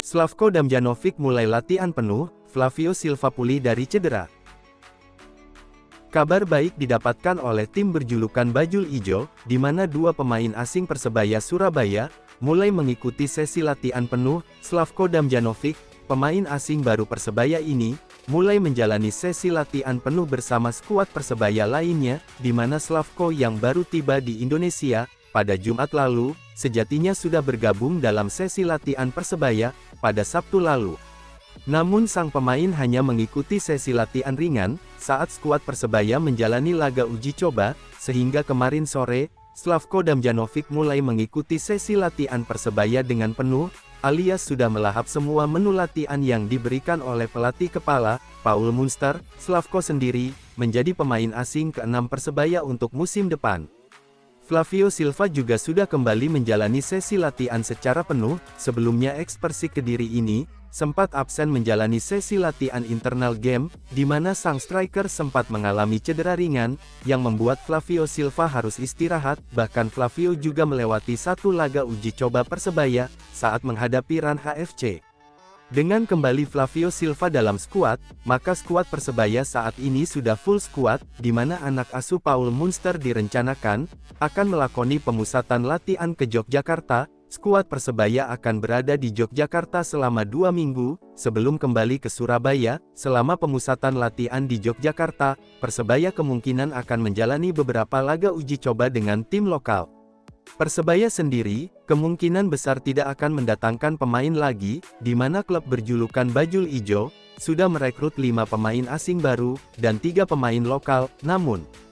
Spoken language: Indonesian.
Slavko Damjanovic mulai latihan penuh, Flavio Silva pulih dari cedera. Kabar baik didapatkan oleh tim berjulukan Bajul Ijo, di mana dua pemain asing Persebaya Surabaya mulai mengikuti sesi latihan penuh. Slavko Damjanovic, pemain asing baru Persebaya ini, mulai menjalani sesi latihan penuh bersama skuad Persebaya lainnya, di mana Slavko yang baru tiba di Indonesia pada Jumat lalu, sejatinya sudah bergabung dalam sesi latihan Persebaya pada Sabtu lalu. Namun sang pemain hanya mengikuti sesi latihan ringan saat skuad Persebaya menjalani laga uji coba, sehingga kemarin sore, Slavko Damjanovic mulai mengikuti sesi latihan Persebaya dengan penuh, alias sudah melahap semua menu latihan yang diberikan oleh pelatih kepala, Paul Munster. Slavko sendiri menjadi pemain asing ke-6 Persebaya untuk musim depan. Flavio Silva juga sudah kembali menjalani sesi latihan secara penuh. Sebelumnya ex-Persik Kediri ini sempat absen menjalani sesi latihan internal game, di mana sang striker sempat mengalami cedera ringan, yang membuat Flavio Silva harus istirahat. Bahkan Flavio juga melewati satu laga uji coba Persebaya saat menghadapi Ranha FC. Dengan kembali Flavio Silva dalam skuad, maka skuad Persebaya saat ini sudah full skuad, di mana anak asuh Paul Munster direncanakan akan melakoni pemusatan latihan ke Yogyakarta. Skuad Persebaya akan berada di Yogyakarta selama 2 minggu, sebelum kembali ke Surabaya. Selama pemusatan latihan di Yogyakarta, Persebaya kemungkinan akan menjalani beberapa laga uji coba dengan tim lokal. Persebaya sendiri, kemungkinan besar tidak akan mendatangkan pemain lagi, di mana klub berjulukan Bajul Ijo sudah merekrut 5 pemain asing baru, dan 3 pemain lokal. Namun,